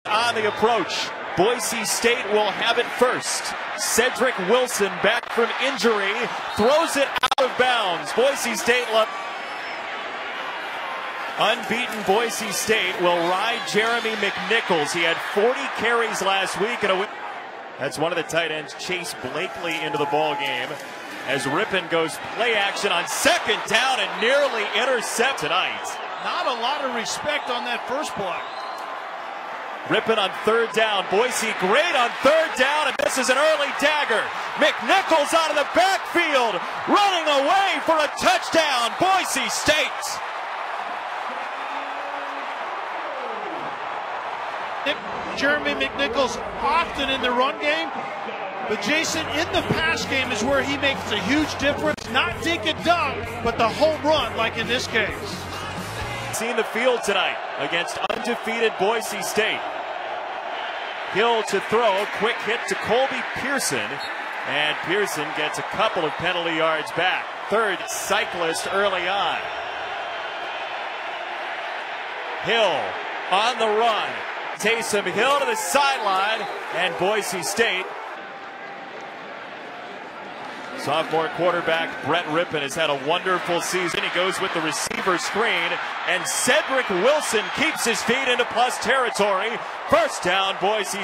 On the approach, Boise State will have it first. Cedric Wilson, back from injury, throws it out of bounds. Boise State unbeaten Boise State will ride Jeremy McNichols. He had 40 carries last week and a win. That's one of the tight ends, Chase Blakely, into the ball game as Rippon goes play action on second down and nearly intercept tonight. Not a lot of respect on that first block. Rippon on third down. Boise great on third down, and this is an early dagger. McNichols out of the backfield, running away for a touchdown, Boise State. Jeremy McNichols often in the run game, but Jason, in the pass game is where he makes a huge difference. Not dink and dunk, but the home run like in this case. Seen the field tonight against undefeated Boise State. Hill to throw, quick hit to Colby Pearson, and Pearson gets a couple of penalty yards back. Third cyclist early on. Hill on the run. Taysom Hill to the sideline, and Boise State. Sophomore quarterback Brett Rippon has had a wonderful season. He goes with the receiver screen, and Cedric Wilson keeps his feet into plus territory. First down, Boise.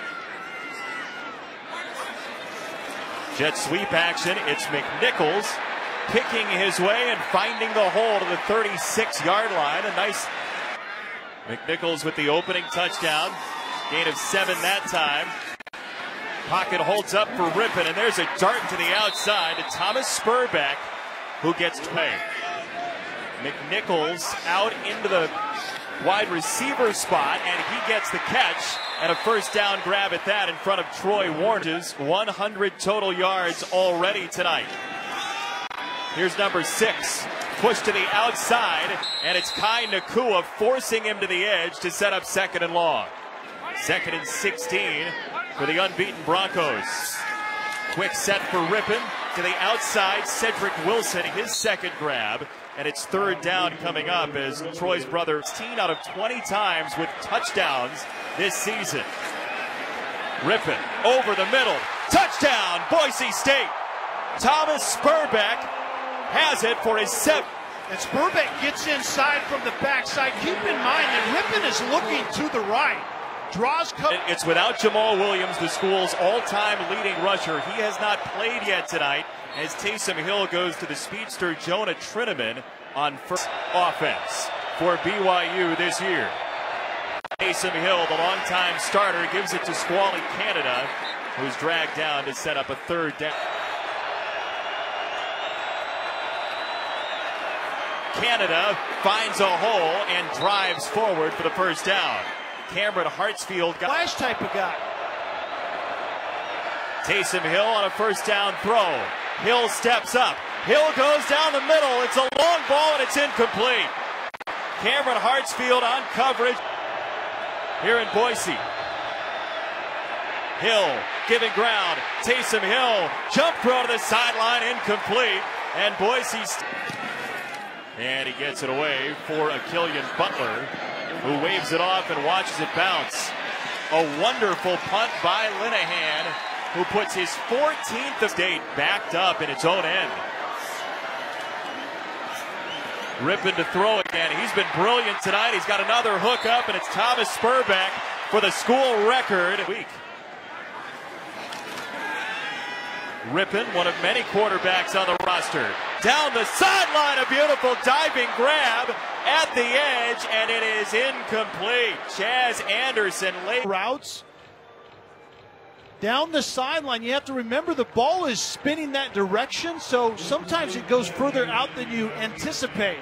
Jet sweep action. It's McNichols picking his way and finding the hole to the 36-yard line. A nice McNichols with the opening touchdown. Gain of 7 that time. Pocket holds up for Rippon, and there's a dart to the outside to Thomas Spurbeck, who gets away. McNichols out into the wide receiver spot, and he gets the catch, and a first down grab at that in front of Troy Warren's 100 total yards already tonight. Here's number 6, pushed to the outside, and it's Kai Nakua forcing him to the edge to set up second and long. Second and 16 for the unbeaten Broncos. Quick set for Rippon to the outside. Cedric Wilson, his second grab, and it's third down coming up as Troy's brother 16 out of 20 times with touchdowns this season. Rippon over the middle, touchdown Boise State. Thomas Spurbeck has it for his 7th. And Spurbeck gets inside from the backside. Keep in mind that Rippon is looking to the right. Draws cover. It's without Jamal Williams, the school's all-time leading rusher. He has not played yet tonight as Taysom Hill goes to the speedster Jonah Trinnaman on first offense for BYU this year. Taysom Hill, the longtime starter, gives it to Squally Canada, who's dragged down to set up a third down. Canada finds a hole and drives forward for the first down. Cameron Hartsfield got flash type of guy. Taysom Hill on a first down throw. Hill steps up. Hill goes down the middle. It's a long ball and it's incomplete. Cameron Hartsfield on coverage here in Boise. Hill giving ground. Taysom Hill jump throw to the sideline, incomplete. And Boise and he gets it away for a Killian Butler, who waves it off and watches it bounce. A wonderful punt by Linehan, who puts his 14th of state backed up in its own end. Rippon to throw again. He's been brilliant tonight. He's got another hook up, and it's Thomas Spurbeck for the school record. Rippon, one of many quarterbacks on the roster. Down the sideline, a beautiful diving grab at the edge, and it is incomplete. Chaz Anderson late routes down the sideline. You have to remember the ball is spinning that direction, so sometimes it goes further out than you anticipate.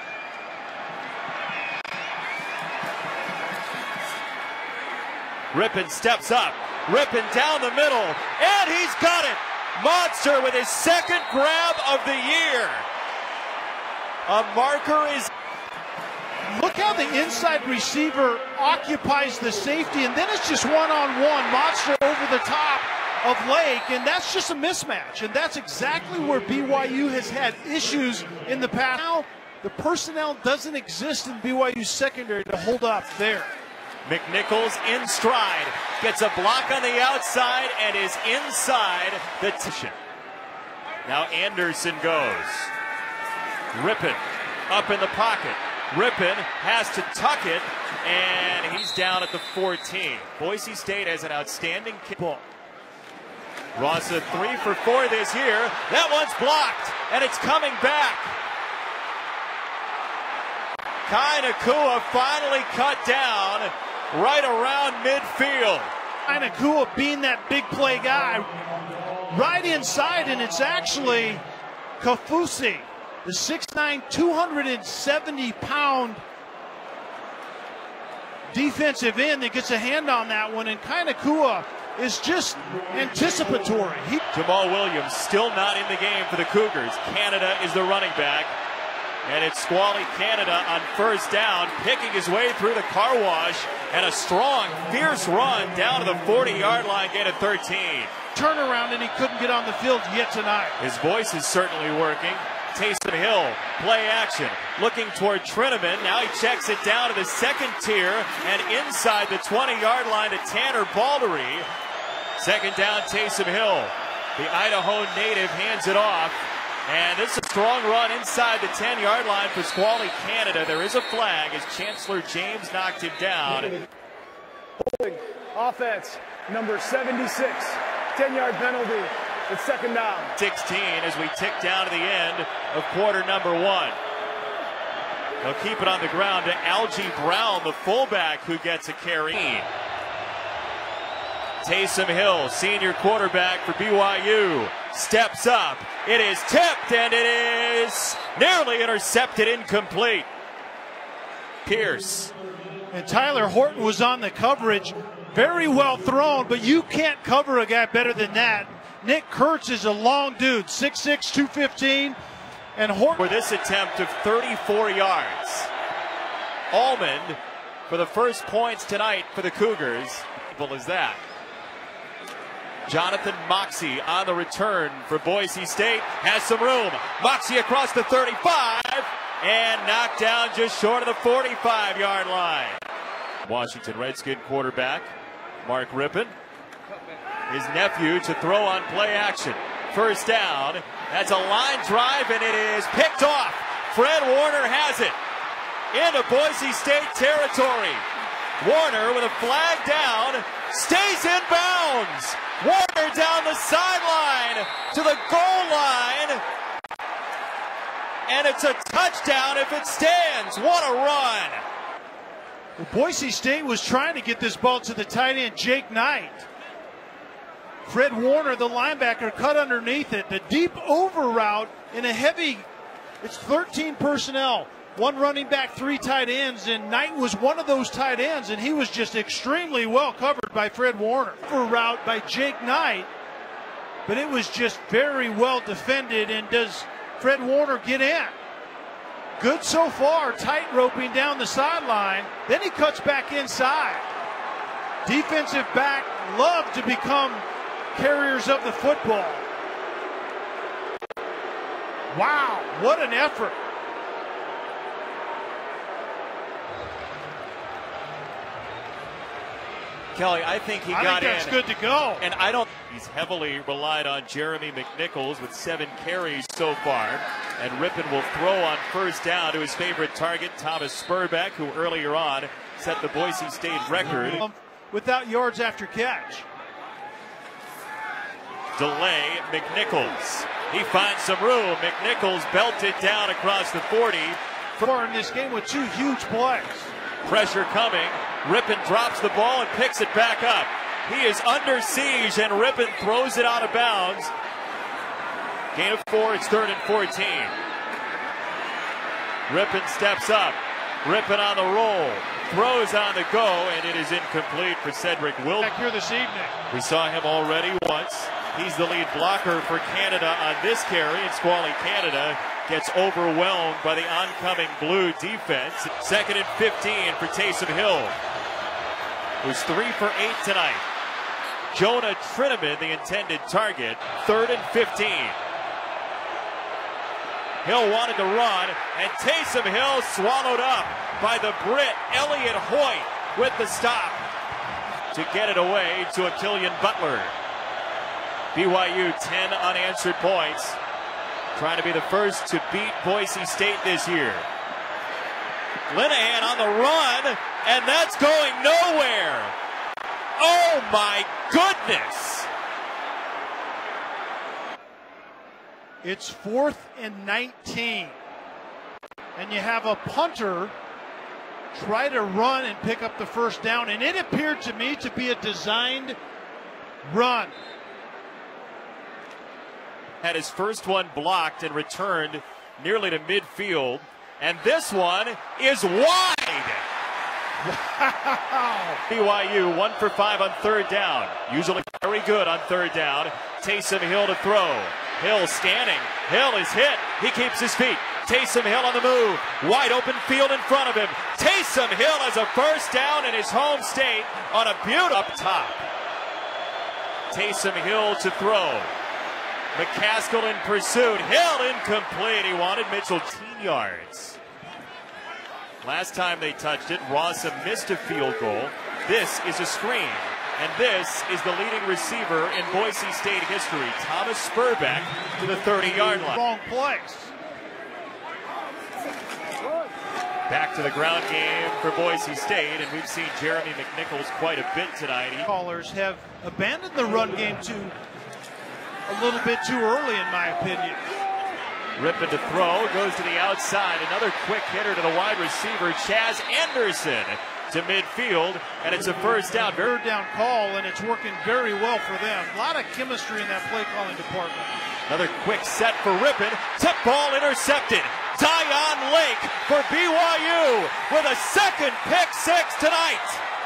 Rippon steps up. Rippon down the middle, and he's got it. Monster with his second grab of the year. A marker is... Look how the inside receiver occupies the safety, and then it's just one-on-one. Monster over the top of Lake, and that's just a mismatch. And that's exactly where BYU has had issues in the past. Now, the personnel doesn't exist in BYU's secondary to hold up there. McNichols in stride, gets a block on the outside and is inside the position. Now Anderson goes. Rippon up in the pocket. Rippon has to tuck it, and he's down at the 14. Boise State has an outstanding kick ball. Rossa 3 for 4 this year. That one's blocked, and it's coming back. Kai Nakua finally cut down right around midfield. Kai Nakua being that big play guy right inside, and it's actually Kafusi, the 6'9", 270-pound defensive end that gets a hand on that one, and Kai Nakua is just anticipatory. Jamal Williams still not in the game for the Cougars. Canada is the running back. And it's Squally Canada on first down, picking his way through the car wash, and a strong, fierce run down to the 40-yard line, gain of 13. Turnaround, and he couldn't get on the field yet tonight. His voice is certainly working. Taysom Hill, play action, looking toward Trineman. Now he checks it down to the second tier and inside the 20-yard line to Tanner Baldery. Second down, Taysom Hill. The Idaho native hands it off. And this is a strong run inside the 10-yard line for Squally Canada. There is a flag as Chancellor James knocked him down. Holding offense, number 76, 10-yard penalty. It's second down. 16 as we tick down to the end of quarter number 1. They'll keep it on the ground to Algie Brown, the fullback, who gets a carry. Taysom Hill, senior quarterback for BYU, steps up. It is tipped, and it is nearly intercepted, incomplete. Pierce. And Tyler Horton was on the coverage. Very well thrown, but you can't cover a guy better than that. Nick Kurtz is a long dude, 6'6", 215. And Horton. For this attempt of 34 yards. Almond for the first points tonight for the Cougars. Simple as that. Jonathan Moxie on the return for Boise State. Has some room. Moxie across the 35 and knocked down just short of the 45-yard line. Washington Redskin quarterback Mark Rippon. His nephew to throw on play action. First down. That's a line drive, and it is picked off. Fred Warner has it into Boise State territory. Warner with a flag down, stays in bounds. Warner down the sideline to the goal line. And it's a touchdown if it stands. What a run. Well, Boise State was trying to get this ball to the tight end, Jake Knight. Fred Warner, the linebacker, cut underneath it. The deep over route in a heavy, it's 13 personnel. One running back, 3 tight ends, and Knight was one of those tight ends, and he was just extremely well covered by Fred Warner. For route by Jake Knight, but it was just very well defended, and does Fred Warner get in? Good so far, tight roping down the sideline, then he cuts back inside. Defensive back love to become carriers of the football. Wow, what an effort. Kelly, I think he got in. That's good to go. And I don't. He's heavily relied on Jeremy McNichols with 7 carries so far. And Rippon will throw on first down to his favorite target, Thomas Spurbeck, who earlier on set the Boise State record. Without yards after catch. Delay, McNichols. He finds some room. McNichols belted down across the 40. Far in this game with 2 huge plays. Pressure coming. Rippon drops the ball and picks it back up. He is under siege, and Rippon throws it out of bounds. Gain of 4, it's 3rd and 14. Rippon steps up. Rippon on the roll. Throws on the go, and it is incomplete for Cedric Wilson. Back here this evening. We saw him already once. He's the lead blocker for Canada on this carry, and Squally Canada gets overwhelmed by the oncoming blue defense. 2nd and 15 for Taysom Hill, who's 3 for 8 tonight. Jonah Trineman, the intended target. 3rd and 15. Hill wanted to run, and Taysom Hill swallowed up by the Brit Elliott Hoyt. with the stop to get it away to a Killian Butler. BYU 10 unanswered points, trying to be the first to beat Boise State this year. Linehan on the run, and that's going nowhere. Oh my goodness! It's 4th and 19. And you have a punter try to run and pick up the first down, and it appeared to me to be a designed run. Had his first one blocked and returned nearly to midfield, and this one is wide. Wow. BYU 1 for 5 on third down. Usually very good on third down. Taysom Hill to throw. Hill standing. Hill is hit. He keeps his feet. Taysom Hill on the move. Wide open field in front of him. Taysom Hill has a first down in his home state on a beautiful up top. Taysom Hill to throw. McCaskill in pursuit. Hill incomplete. He wanted Mitchell 10 yards. Last time they touched it, Rossa missed a field goal. This is a screen. And this is the leading receiver in Boise State history, Thomas Spurbeck, to the 30-yard line. Wrong place. Back to the ground game for Boise State, and we've seen Jeremy McNichols quite a bit tonight. Callers have abandoned the run game a little bit too early, in my opinion. Rippon to throw, goes to the outside. Another quick hitter to the wide receiver, Chaz Anderson, to midfield, and it's a first down. Third down call, and it's working very well for them. A lot of chemistry in that play calling department. Another quick set for Rippon. Tip ball intercepted. Dion Lake for BYU with a second pick six tonight.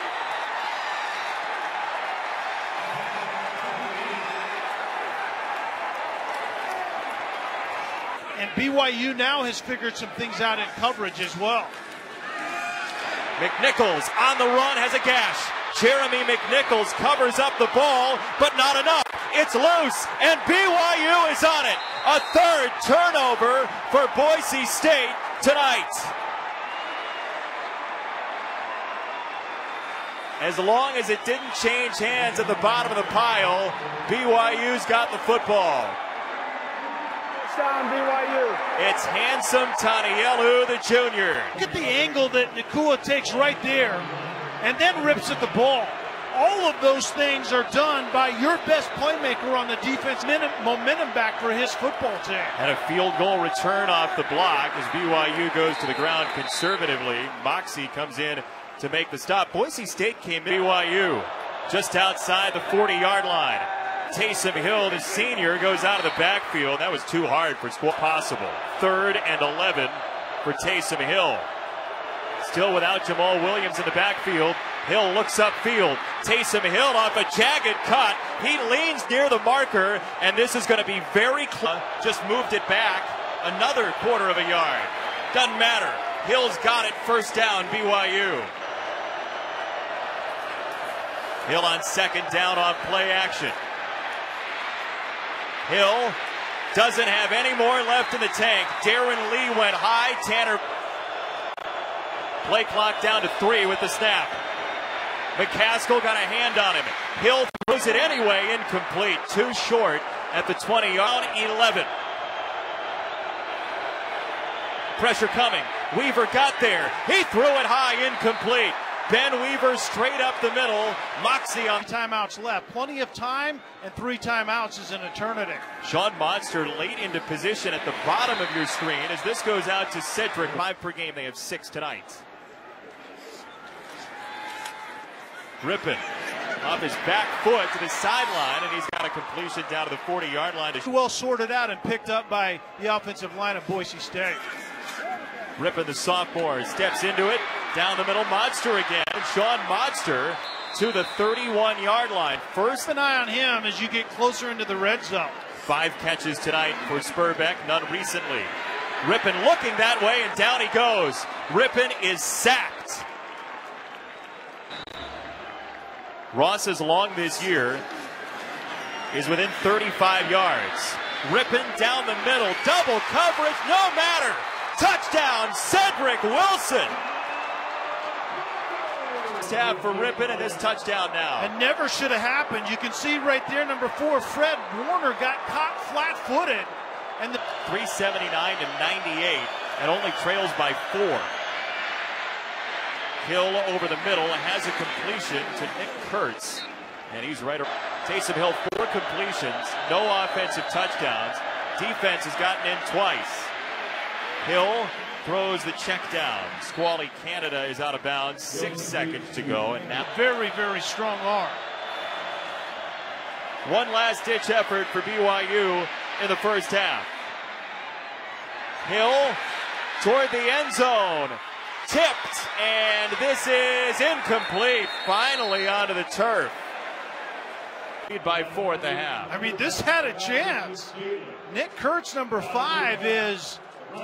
And BYU now has figured some things out in coverage as well. McNichols on the run has a gash. Jeremy McNichols covers up the ball, but not enough. It's loose, and BYU is on it. A third turnover for Boise State tonight. As long as it didn't change hands at the bottom of the pile, BYU's got the football. Touchdown, BYU. It's handsome Tanielu, the junior. Look at the angle that Nakua takes right there and then rips at the ball. All of those things are done by your best playmaker on the defense. Momentum back for his football team. And a field goal return off the block as BYU goes to the ground conservatively. Moxie comes in to make the stop. Boise State came in. BYU just outside the 40-yard line. Taysom Hill, the senior, goes out of the backfield. That was too hard for squat possible. 3rd and 11 for Taysom Hill. Still without Jamal Williams in the backfield. Hill looks upfield. Taysom Hill off a jagged cut. He leans near the marker, and this is going to be very close. Just moved it back another quarter of a yard. Doesn't matter. Hill's got it. First down, BYU. Hill on second down on play action. Hill doesn't have any more left in the tank. Darren Lee went high. Tanner. Play clock down to 3 with the snap. McCaskill got a hand on him. Hill throws it anyway, incomplete. Too short at the 20-yard 11. Pressure coming. Weaver got there. He threw it high, incomplete. Ben Weaver straight up the middle. Moxie on timeouts left. Plenty of time, and 3 timeouts is an eternity. Sean Monster late into position at the bottom of your screen as this goes out to Cedric. 5 per game. They have 6 tonight. Rippon off his back foot to the sideline, and he's got a completion down to the 40-yard line. Well sorted out and picked up by the offensive line of Boise State. Rippon, the sophomore, steps into it. Down the middle, Monster again. Sean Monster to the 31-yard line. First, an eye on him as you get closer into the red zone. 5 catches tonight for Spurbeck, none recently. Rippon looking that way, and down he goes. Rippon is sacked. Ross's long this year is within 35 yards. Rippon down the middle, double coverage, no matter. Touchdown, Cedric Wilson. half for Rippon, and this touchdown now. It never should have happened. You can see right there, number 4, Fred Warner got caught flat-footed. And 379 to 98, and only trails by 4. Hill over the middle has a completion to Nick Kurtz, and he's right. Taysom Hill, 4 completions, no offensive touchdowns. Defense has gotten in twice. Hill throws the check down. Squally Canada is out of bounds. 6 seconds to go, and now very, very strong arm. One last-ditch effort for BYU in the first half. Hill toward the end zone. Tipped, and this is incomplete. Finally onto the turf. Lead by 4 at the half. I mean, this had a chance. Nick Kurtz, number 5, is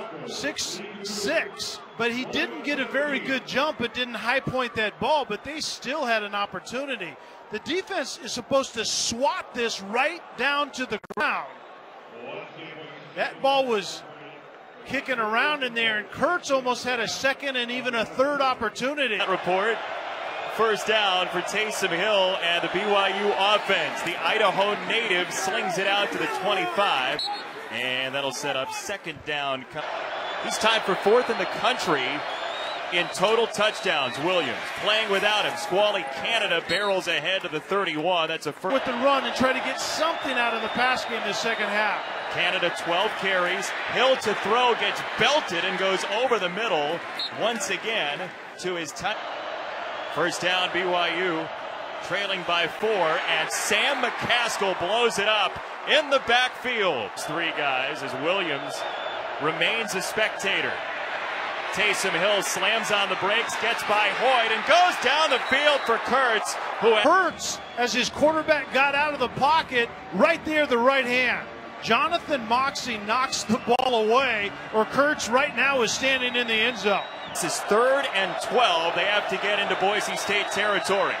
6'6", but he didn't get a very good jump. It didn't high point that ball, but they still had an opportunity. The defense is supposed to swat this right down to the ground. That ball was kicking around in there, and Kurtz almost had a second and even a third opportunity. That report, first down for Taysom Hill and the BYU offense. The Idaho native slings it out to the 25, and that'll set up second down. He's tied for 4th in the country in total touchdowns. Williams playing without him. Squally Canada barrels ahead to the 31. That's a first. With the run and try to get something out of the pass game in the second half. Canada 12 carries. Hill to throw, gets belted and goes over the middle once again to his touch. First down BYU, trailing by 4, and Sam McCaskill blows it up in the backfield. 3 guys as Williams remains a spectator. Taysom Hill slams on the brakes, gets by Hoyt, and goes down the field for Kurtz. Kurtz, as his quarterback got out of the pocket, right there, the right hand. Jonathan Moxey knocks the ball away, or Kurtz right now is standing in the end zone. This is 3rd and 12. They have to get into Boise State territory.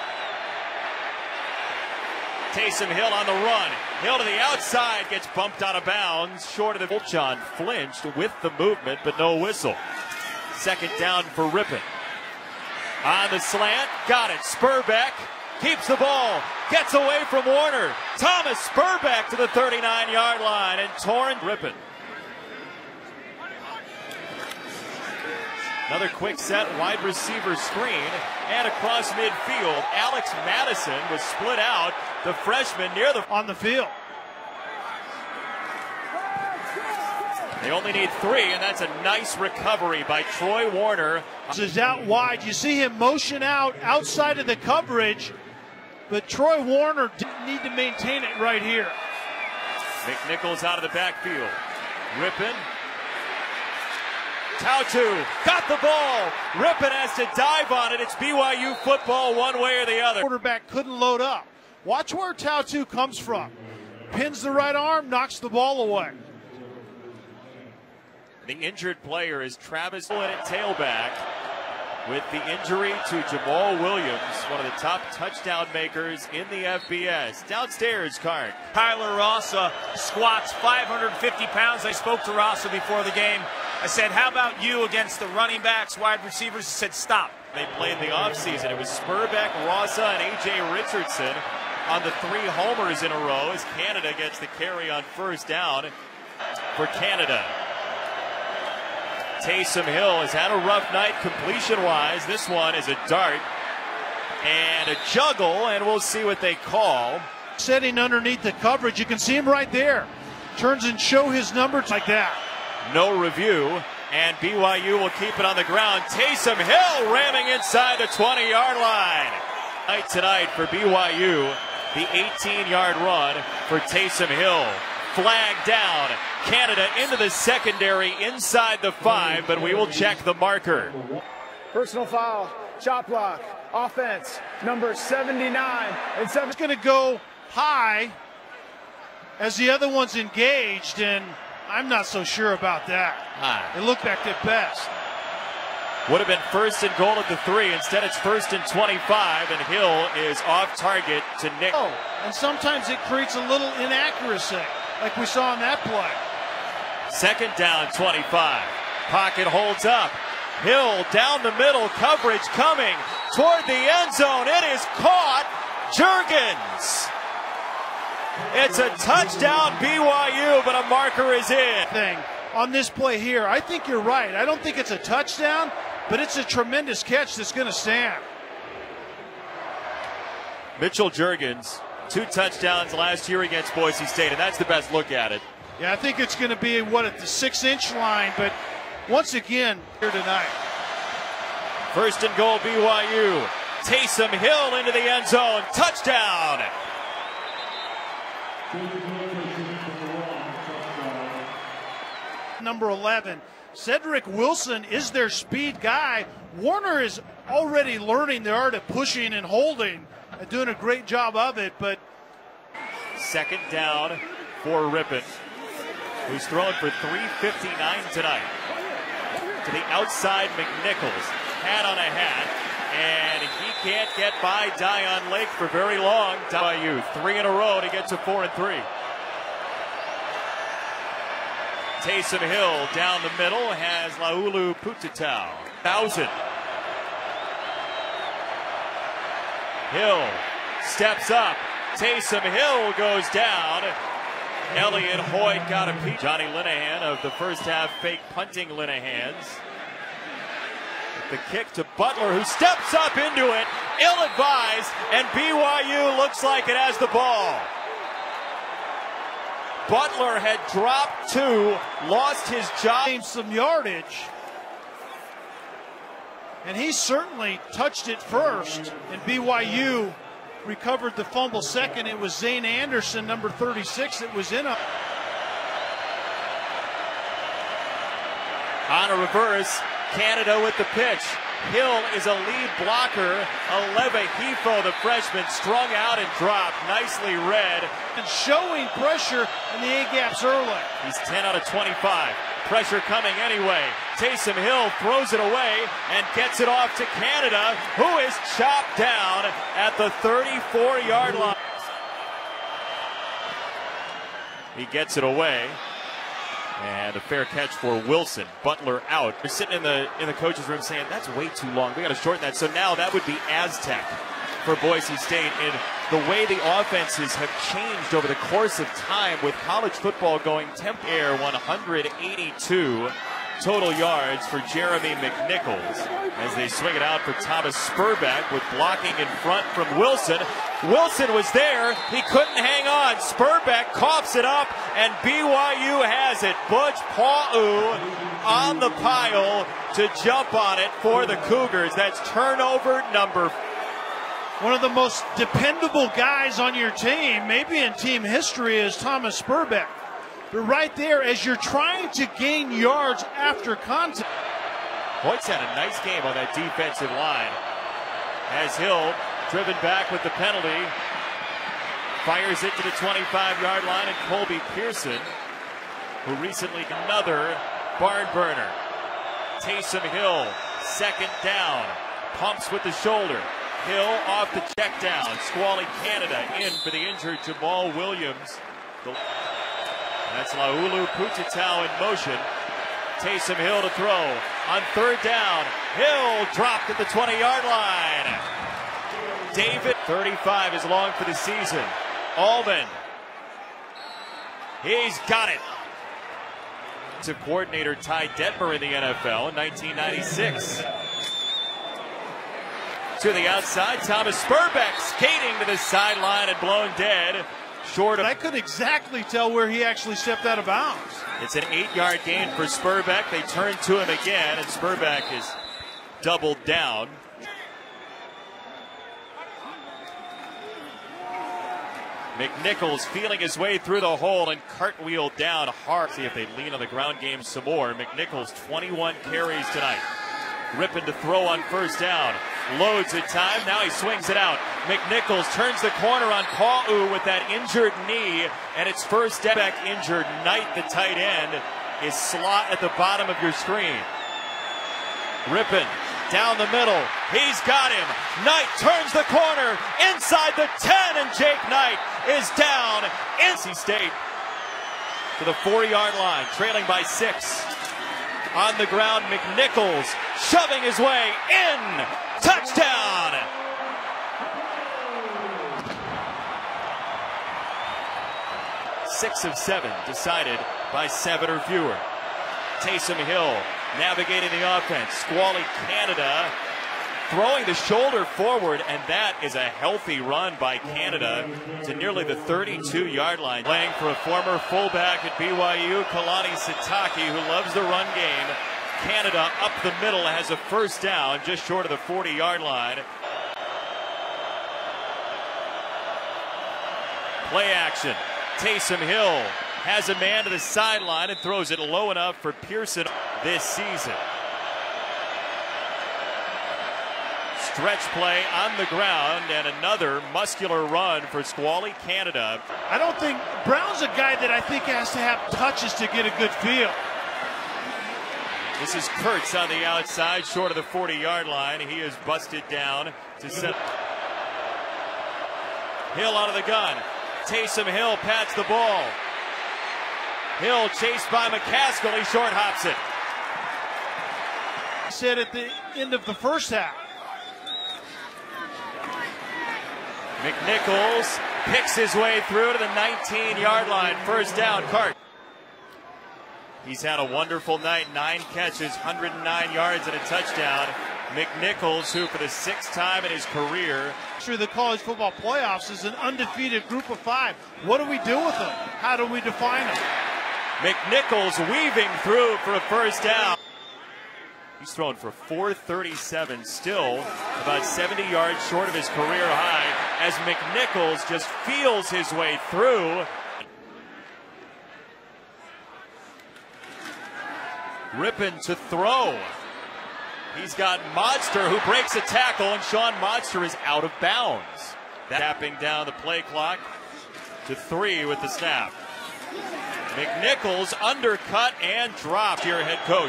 Taysom Hill on the run. Hill to the outside, gets bumped out of bounds, short of the Volchon flinched with the movement, but no whistle. Second down for Rippon. On the slant, got it. Spurbeck keeps the ball, gets away from Warner. Thomas Spurbeck to the 39-yard line, and torn. Rippon. Another quick set, wide receiver screen, and across midfield. Alex Madison was split out, the freshman near the on the field. They only need 3, and that's a nice recovery by Troy Warner. This is out wide. You see him motion out outside of the coverage, but Troy Warner didn't need to maintain it right here. McNichols out of the backfield. Rippon. Tautu got the ball. Rippon has to dive on it. It's BYU football one way or the other. Quarterback couldn't load up. Watch where Tautu comes from. Pins the right arm, knocks the ball away. The injured player is Travis at tailback with the injury to Jamal Williams, one of the top touchdown makers in the FBS. Downstairs, Karn. Tyler Rossa squats 550 pounds. I spoke to Rossa before the game. I said, how about you against the running backs, wide receivers? He said, stop. They played the offseason. It was Spurbeck, Rossa, and A.J. Richardson on the 3 homers in a row as Canada gets the carry on first down for Canada. Taysom Hill has had a rough night completion-wise. This one is a dart and a juggle, and we'll see what they call. Setting underneath the coverage, you can see him right there. Turns and show his numbers like that. No review, and BYU will keep it on the ground. Taysom Hill ramming inside the 20-yard line. Tonight for BYU, the 18-yard run for Taysom Hill. Flag down. Canada into the secondary inside the 5, but we will check the marker. Personal foul, chop block, offense, number 79. And It's going to go high as the other one's engaged, and I'm not so sure about that. It looked like at best. Would have been first and goal at the 3. Instead, it's first and 25, and Hill is off target to Nick. Oh, and sometimes it creates a little inaccuracy, like we saw in that play. Second down, 25. Pocket holds up. Hill down the middle, coverage coming toward the end zone. It is caught. Juergens. It's a touchdown BYU, but a marker is in. On this play here, I think you're right. I don't think it's a touchdown, but it's a tremendous catch that's going to stand. Mitchell Juergens, 2 touchdowns last year against Boise State, and that's the best look at it. Yeah, I think it's going to be, at the 6-inch line, but once again, here tonight. First and goal, BYU. Taysom Hill into the end zone. Touchdown! Number 11, Cedric Wilson is their speed guy. Warner is already learning the art of pushing and holding and doing a great job of it, but... Second down for Rippon, who's throwing for 359 tonight. To the outside, McNichols, hat on a hat, and he can't get by Dion Lake for very long. BYU, 3 in a row to get to 4-3. Taysom Hill down the middle has Laulu Pututau. 1,000. Hill steps up. Taysom Hill goes down. Elliott Hoyt got a piece. Johnny Linehan of the first half fake punting Linehans. The kick to Butler, who steps up into it, ill-advised, and BYU looks like it has the ball. Butler had dropped 2, lost his job. Gained some yardage, and he certainly touched it first, and BYU recovered the fumble second. It was Zane Anderson, number 36, that was in a... On a reverse, Canada with the pitch. Hill is a lead blocker. Aleva Hifo, the freshman, strung out and dropped. Nicely read. And showing pressure in the A-gaps early. He's 10 out of 25. Pressure coming anyway. Taysom Hill throws it away and gets it off to Canada, who is chopped down at the 34-yard line. He gets it away. And a fair catch for Wilson. Butler out. They're sitting in the coach's room saying, that's way too long. We got to shorten that. So now that would be Aztec for Boise State. And the way the offenses have changed over the course of time, with college football going temp air, 182 total yards for Jeremy McNichols as they swing it out for Thomas Spurbeck with blocking in front from Wilson. Wilson was there. He couldn't hang on. Spurbeck coughs it up, and BYU has it. Butch Pa'u on the pile to jump on it for the Cougars. That's turnover number 4. One of the most dependable guys on your team, maybe in team history, is Thomas Spurbeck. But right there, as you're trying to gain yards after contact. Hoyt's had a nice game on that defensive line. As Hill, driven back with the penalty, fires it to the 25-yard line, and Colby Pearson, who recently another barn burner. Taysom Hill, second down, pumps with the shoulder. Hill off the check down. Squally Canada in for the injured Jamal Williams. That's Laulu Pututau in motion. Taysom Hill to throw on third down. Hill dropped at the 20-yard line. David, 35 is long for the season. Allman. He's got it. To coordinator Ty Detmer in the NFL in 1996. To the outside, Thomas Spurbeck skating to the sideline and blown dead. Short of. I couldn't exactly tell where he actually stepped out of bounds. It's an 8-yard gain for Spurbeck. They turn to him again, and Spurbeck is doubled down. McNichols feeling his way through the hole and cartwheeled down hard. See if they lean on the ground game some more. McNichols, 21 carries tonight. Rippon to throw on first down. Loads at time. Now he swings it out. McNichols turns the corner on Pa'u with that injured knee, and it's first step back injured. Knight, the tight end, is slot at the bottom of your screen. Rippon down the middle. He's got him. Knight turns the corner inside the 10, and Jake Knight is down. NC State to the 4-yard line, trailing by 6. On the ground, McNichols shoving his way in. Touchdown! Six of 7 decided by 7 or fewer. Taysom Hill navigating the offense. Squally Canada throwing the shoulder forward, and that is a healthy run by Canada to nearly the 32-yard line. Playing for a former fullback at BYU, Kalani Sitake, who loves the run game. Canada up the middle has a first down just short of the 40-yard line. Play action. Taysom Hill has a man to the sideline and throws it low enough for Pearson this season. Stretch play on the ground and another muscular run for Squally Canada. I don't think Brown's a guy that I think has to have touches to get a good feel. This is Kurtz on the outside, short of the 40-yard line. He is busted down to set. Hill out of the gun. Taysom Hill pats the ball. Hill chased by McCaskill. He short hops it. He said at the end of the first half. McNichols picks his way through to the 19-yard line. First down, Cart. He's had a wonderful night. 9 catches, 109 yards, and a touchdown. McNichols, who for the 6th time in his career. Through the college football playoffs is an undefeated group of 5. What do we do with them? How do we define them? McNichols weaving through for a first down. He's thrown for 437, still about 70 yards short of his career high, as McNichols just feels his way through. Rippin to throw. He's got Modster, who breaks a tackle, and Sean Modster is out of bounds. Tapping down the play clock to 3 with the snap. McNichols undercut and dropped. Your head coach.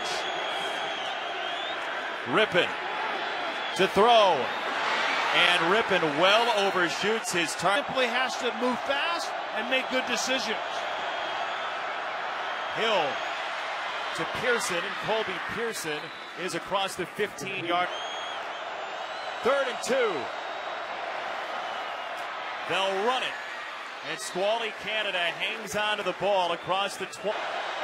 Rippin to throw, and Rippin well overshoots his target. Simply has to move fast and make good decisions. Hill to Pearson, and Colby Pearson is across the 15-yard. 3rd and 2. They'll run it, and Squally Canada hangs on to the ball across the 20.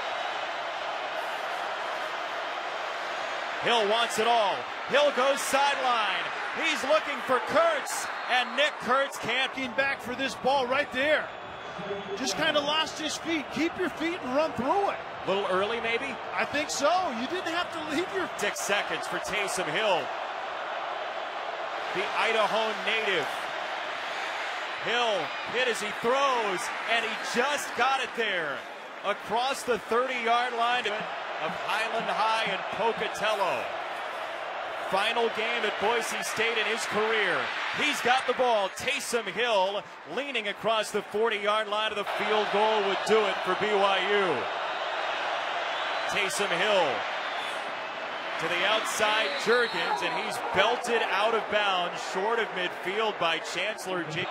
Hill wants it all. Hill goes sideline. He's looking for Kurtz, and Nick Kurtz can't. Back for this ball right there. Just kind of lost his feet. Keep your feet and run through it. A little early, maybe? I think so. You didn't have to leave your... 6 seconds for Taysom Hill, the Idaho native. Hill hit as he throws, and he just got it there across the 30-yard line of Highland High and Pocatello. Final game at Boise State in his career. He's got the ball. Taysom Hill leaning across the 40-yard line of the field goal would do it for BYU. Taysom Hill to the outside, Juergens, and he's belted out of bounds short of midfield by Chancellor J.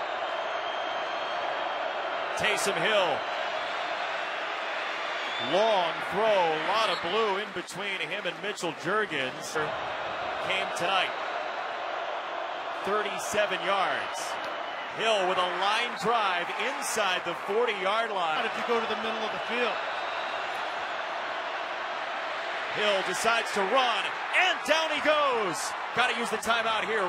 Taysom Hill. Long throw, a lot of blue in between him and Mitchell Juergens. Came tonight. 37 yards. Hill with a line drive inside the 40-yard line. If you go to the middle of the field. Hill decides to run, and down he goes. Got to use the timeout here.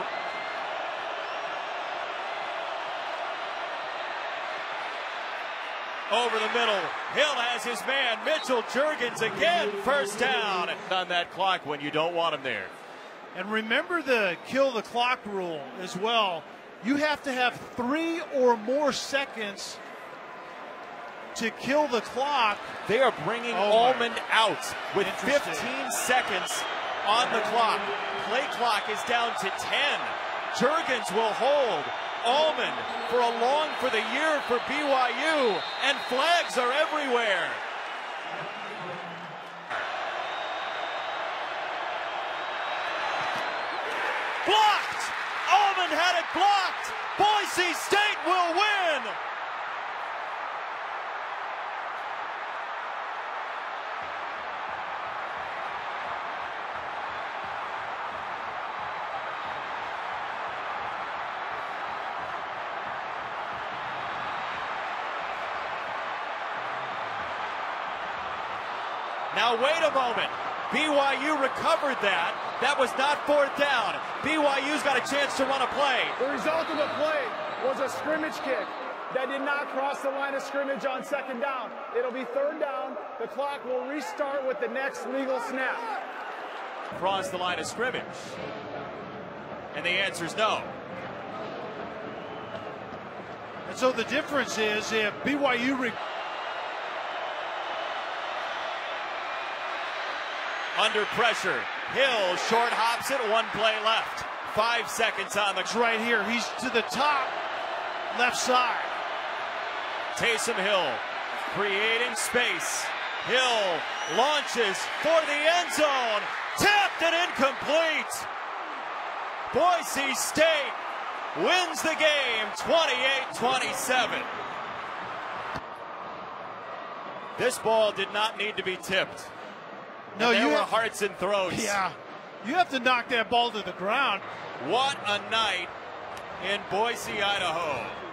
Over the middle, Hill has his man, Mitchell Juergens again, first down. On that clock when you don't want him there. And remember the kill the clock rule as well. You have to have 3 or more seconds to kill the clock. They are bringing Almond out with 15 seconds on the clock. Play clock is down to 10. Juergens will hold. Almond for a long for the year for BYU, and flags are everywhere. Blocked! Almond had it blocked. Boise State will win. Now wait a moment. BYU recovered that. That was not fourth down. BYU's got a chance to run a play. The result of the play was a scrimmage kick that did not cross the line of scrimmage on second down. It'll be third down. The clock will restart with the next legal snap. Cross the line of scrimmage. And the answer is no. And so the difference is if BYU under pressure, Hill short hops it, one play left. 5 seconds on the right here. He's to the top left side. Taysom Hill creating space. Hill launches for the end zone. Tapped and incomplete. Boise State wins the game 28-27. This ball did not need to be tipped. No, there were hearts and throats. Yeah, you have to knock that ball to the ground. What a night in Boise, Idaho.